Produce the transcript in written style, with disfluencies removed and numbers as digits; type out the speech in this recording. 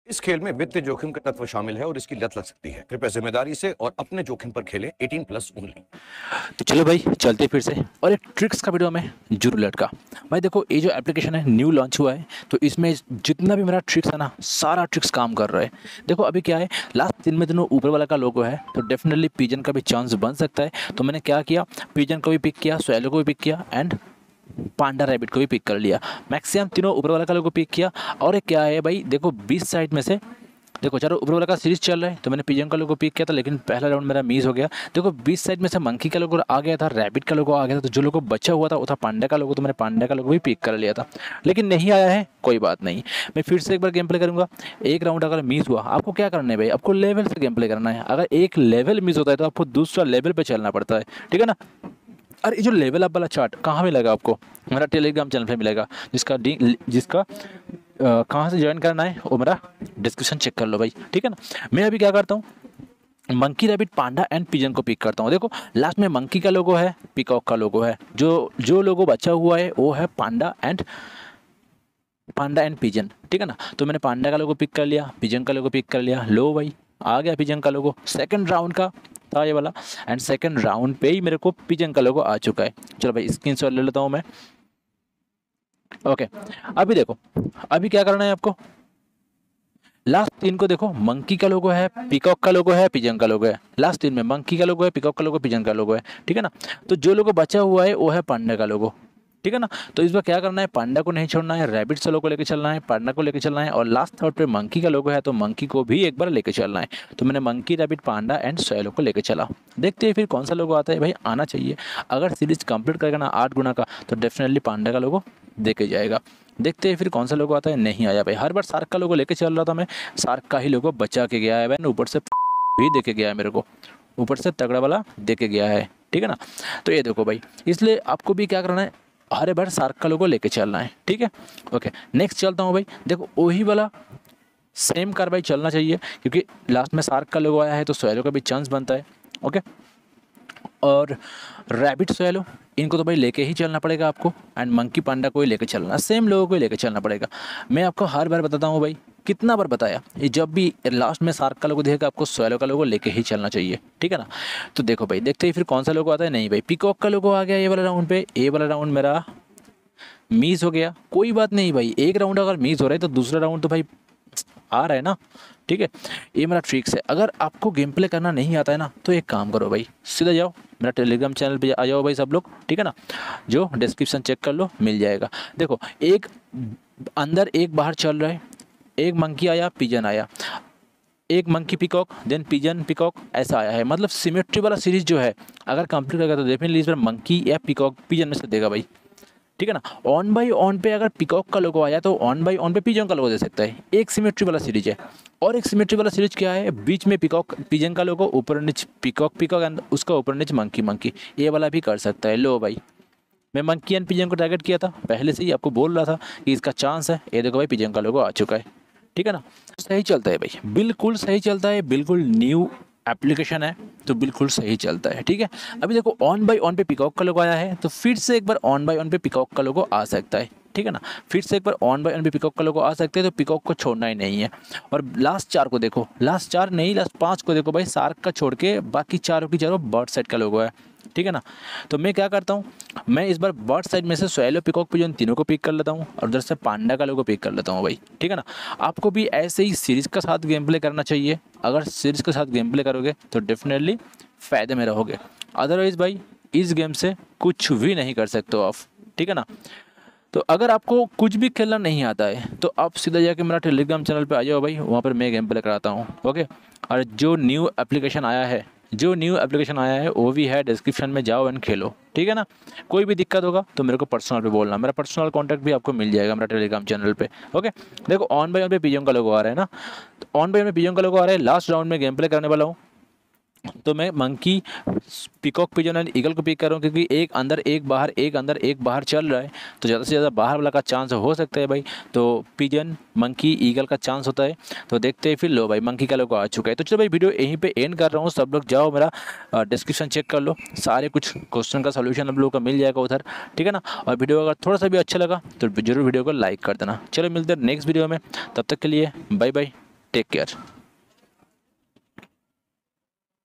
इस खेल में वित्तीय जोखिम का तत्व शामिल है और इसकी लत लग सकती है। कृपया जिम्मेदारी से और अपने जोखिम पर खेलें। 18+ ओनली। तो चलो भाई चलते फिर से और एक ट्रिक्स का वीडियो में जरूर लटका। भाई देखो ये जो एप्लीकेशन है न्यू लॉन्च हुआ है, तो इसमें जितना भी मेरा ट्रिक्स है ना, सारा ट्रिक्स काम कर रहा है। देखो अभी क्या है, लास्ट 3 में ऊपर वाला का लोगो है, तो डेफिनेटली पिजन का भी चांस बन सकता है। तो मैंने क्या किया, पिजन को भी पिक किया, स्वैलो को भी पिक किया एंड पांडा रैबिट को भी पिक कर लिया। मैक्सिमम तीनों ऊपर वाला का लोगो पिक किया। और एक क्या है भाई, देखो 20 साइड में से देखो चारों ऊपर वाला का सीरीज चल रहा है, तो मैंने पिजन का लोगो पिक किया था, लेकिन पहला राउंड मेरा मिस हो गया। देखो 20 साइड में से मंकी का लोगो आ गया था, रैबिट का लोगो आ गया था, तो जो लोगो बचा हुआ था वो था पांडा का लोगो, तो मैंने पांडा का लोगो भी पिक कर लिया था, लेकिन नहीं आया है, कोई बात नहीं। मैं फिर से एक बार गेम प्ले करूंगा। एक राउंड अगर मिस हुआ, आपको क्या करना है भाई, आपको लेवल से गेम प्ले करना है। अगर एक लेवल मिस होता है तो आपको दूसरा लेवल पर चलना पड़ता है, ठीक है ना। अरे ये जो लेवल अप वाला चार्ट कहाँ मिलेगा आपको, मेरा टेलीग्राम चैनल पे मिलेगा, जिसका कहाँ से ज्वाइन करना है वो मेरा डिस्क्रिप्शन चेक कर लो भाई, ठीक है ना। मैं अभी क्या करता हूँ, monkey rabbit panda and pigeon को पिक करता हूँ। देखो लास्ट में मंकी का लोगो है, पिकॉक का लोगो है, जो लोगो बचा हुआ है वो है पांडा एंड पिजन, ठीक है ना। तो मैंने पांडा का लोगो पिक कर लिया, पिजन का लोगो पिक कर लिया। लो भाई आ गया पिजन का लोगो, सेकंड राउंड का था ये वाला, एंड सेकंड राउंड पे ही मेरे को पिजन का लोगो आ चुका है। चलो भाई स्क्रीनशॉट ले लेता हूँ मैं। ओके अभी देखो, अभी क्या करना है आपको, लास्ट 3 को देखो, मंकी का लोगो है, पिकॉक का लोगो है, पिजन का लोगो है। लास्ट 3 में मंकी का लोगो है, पिकॉक का लोगो, पिजन का लोगो है, ठीक है ना। तो जो लोगो बचा हुआ है वो है पांडा का लोगो, ठीक है ना। तो इस बार क्या करना है, पांडा को नहीं छोड़ना है, रैबिट सोलो को लेकर चलना है, पांडा को लेकर चलना है, और लास्ट थर्ड पे मंकी का लोगो है तो मंकी को भी एक बार लेकर चलना है। तो मैंने मंकी, रैबिट, पांडा एंड सोलो को लेकर चला। देखते हैं फिर कौन सा लोगो आता है। भाई आना चाहिए, अगर सीरीज कंप्लीट करेगा ना 8 गुना का, तो डेफिनेटली पांडा का लोगो देके जाएगा। देखते हैं फिर कौन सा लोगो आता है। नहीं आया भाई, हर बार सार्क का लोगो लेके चल रहा था मैं, सार्क का ही लोगो बचा के गया है भाई, ऊपर से भी देके गया है मेरे को, ऊपर से तगड़ा वाला देके गया है, ठीक है ना। तो ये देखो भाई, इसलिए आपको भी क्या करना है, हर बार सार्क का लोगो लेके चलना है, ठीक है। ओके नेक्स्ट चलता हूँ भाई। देखो वही वाला सेम कार्रवाई चलना चाहिए, क्योंकि लास्ट में सार्क का लोगो आया है तो स्वैलो का भी चांस बनता है। ओके और रैबिट स्वैलो इनको तो भाई लेके ही चलना पड़ेगा आपको, एंड मंकी पांडा को ही लेके चलना, सेम लोगों को ही लेके चलना पड़ेगा। मैं आपको हर बार बताता हूँ भाई, कितना बार बताया, ये जब भी लास्ट में सार्क का लोगो दिखेगा आपको स्वैलो का लोगो लेके ही चलना चाहिए, ठीक है ना। तो देखो भाई, देखते ही फिर कौन सा लोगो आता है। नहीं भाई, पिकॉक का लोगो आ गया ये वाला राउंड पे, ये वाला राउंड मेरा मिस हो गया, कोई बात नहीं भाई, एक राउंड अगर मिस हो रहा है तो दूसरा राउंड तो भाई आ रहा है ना, ठीक है। ये मेरा ट्रिक्स है। अगर आपको गेम प्ले करना नहीं आता है ना, तो एक काम करो भाई, सीधा जाओ मेरा टेलीग्राम चैनल पे आ जाओ भाई सब लोग, ठीक है ना, जो डिस्क्रिप्शन चेक कर लो मिल जाएगा। देखो एक अंदर एक बाहर चल रहा है, एक मंकी आया, पिजन आया, एक monkey peacock, then pigeon peacock, ऐसा आया है। मतलब सिमेट्री वाला सीरीज जो है अगर कंप्लीट करेगा तो डेफिनेटली इस बार मंकी या पिकॉक पिजन में से देगा भाई, ठीक है ना। ऑन बाई ऑन पे अगर पिकॉक का लोगो आया तो ऑन बाई ऑन पे पिजन का लोगो दे सकता है। एक सिमेट्री वाला सीरीज है, और एक सिमेट्री वाला सीरीज क्या है, बीच में पिकॉक पिजन का लोगो, ऊपर नीचे पिकॉक पिकॉक एंड उसका ऊपर नीचे मंकी मंकी, ये वाला भी कर सकता है। लो भाई मैं मंकी एंड पिजन को टारगेट किया था पहले से ही, आपको बोल रहा था कि इसका चांस है। ये देखो भाई पिजन का लोगो आ चुका है, ठीक है ना। सही चलता है भाई, बिल्कुल सही चलता है, बिल्कुल न्यू एप्लीकेशन है तो बिल्कुल सही चलता है, ठीक है। अभी देखो ऑन बाई ऑन पे पिकॉक का लोगो आया है, तो फिर से एक बार ऑन बाई ऑन पे पिकॉक का लोगो आ सकता है, ठीक है ना। फिर से एक बार ऑन बाई ऑन पे पिकॉक का लोगो आ सकते हैं, तो पिकॉक को छोड़ना ही नहीं है। और लास्ट 4 को देखो, लास्ट 4 नहीं लास्ट 5 को देखो भाई, सार्क का छोड़ के बाकी चारों की चारों बर्ड साइड का लोगो है, ठीक है ना। तो मैं क्या करता हूँ, मैं इस बार बर्ड साइड में से स्वैलो, पिकॉक, पिजन तीनों को पिक कर लेता हूँ, और उधर से पांडा का लोगो पिक कर लेता हूँ भाई, ठीक है ना। आपको भी ऐसे ही सीरीज के साथ गेम प्ले करना चाहिए। अगर सीरीज के साथ गेम प्ले करोगे तो डेफिनेटली फ़ायदे में रहोगे, अदरवाइज भाई इस गेम से कुछ भी नहीं कर सकते हो आप, ठीक है ना। तो अगर आपको कुछ भी खेलना नहीं आता है तो आप सीधा जाके मेरा टेलीग्राम चैनल पे आ जाओ भाई, वहाँ पर मैं गेम प्ले कराता हूँ, ओके। और जो न्यू एप्लीकेशन आया है वो भी है डिस्क्रिप्शन में, जाओ एंड खेलो, ठीक है ना। कोई भी दिक्कत होगा तो मेरे को पर्सनल पे बोलना, मेरा पर्सनल कॉन्टैक्ट भी आपको मिल जाएगा मेरा टेलीग्राम चैनल पे, ओके। देखो ऑन बाई ऑन पे पिजन का लोगो आ रहा है ना, तो ऑन बाई ऑन पे पिजन का लोगो आ रहा है। लास्ट राउंड में गेम प्ले करने वाला हूँ, तो मैं monkey, peacock, pigeon and eagle को पिक कर रहा हूँ, क्योंकि एक अंदर एक बाहर, एक अंदर एक बाहर चल रहा है, तो ज़्यादा से ज़्यादा बाहर वाला का चांस हो सकता है भाई। तो पिजन, मंकी, ईगल का चांस होता है, तो देखते हैं फिर। लो भाई मंकी का लोगो आ चुका है। तो चलो भाई वीडियो यहीं पे एंड कर रहा हूँ, सब लोग जाओ मेरा डिस्क्रिप्शन चेक कर लो, सारे कुछ क्वेश्चन का सोल्यूशन आप लोगों का मिल जाएगा उधर, ठीक है ना। और वीडियो अगर थोड़ा सा भी अच्छा लगा तो जरूर वीडियो को लाइक कर देना। चलो मिलते हैं नेक्स्ट वीडियो में, तब तक के लिए बाय बाय। Take care.